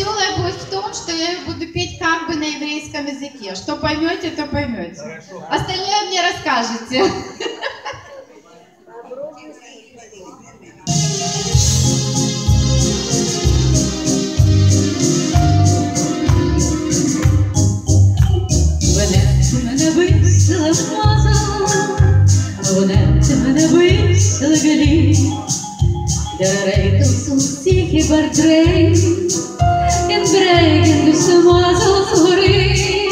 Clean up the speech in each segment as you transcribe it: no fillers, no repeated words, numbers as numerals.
веселое будет в том, что я буду петь как бы на еврейском языке. Что поймете, то поймете. Хорошо. Остальное мне расскажете. Мене висила мазала, мене висила галі, Дерейто сусіки бардрей, Ін дусе мазал згори,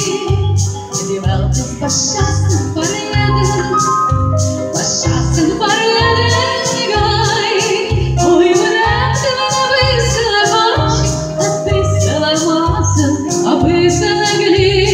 Дівелтес пашасен пареден, пашасен пареден гай, Ой, мене висила бачі, а висила мазал, а висила галі.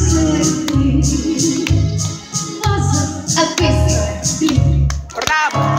Браво!